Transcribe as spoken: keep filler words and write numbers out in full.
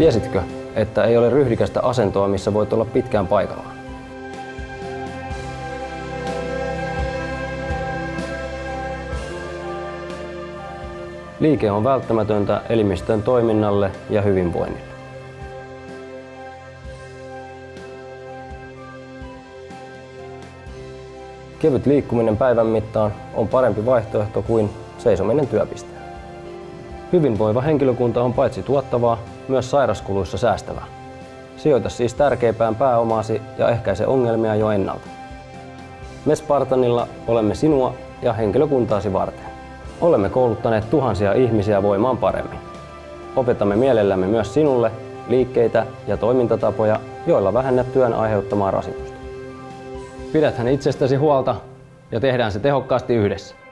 Tiesitkö, että ei ole ryhdikästä asentoa, missä voit olla pitkään paikallaan? Liike on välttämätöntä elimistön toiminnalle ja hyvinvoinnille. Kevyt liikkuminen päivän mittaan on parempi vaihtoehto kuin seisominen työpisteellä. Hyvinvoiva henkilökunta on paitsi tuottavaa, myös sairaskuluissa säästävää. Sijoita siis tärkeimpään pääomaasi ja ehkäise ongelmia jo ennalta. Me Spartanilla olemme sinua ja henkilökuntaasi varten. Olemme kouluttaneet tuhansia ihmisiä voimaan paremmin. Opetamme mielellämme myös sinulle liikkeitä ja toimintatapoja, joilla vähennät työn aiheuttamaa rasitusta. Pidäthän itsestäsi huolta ja tehdään se tehokkaasti yhdessä.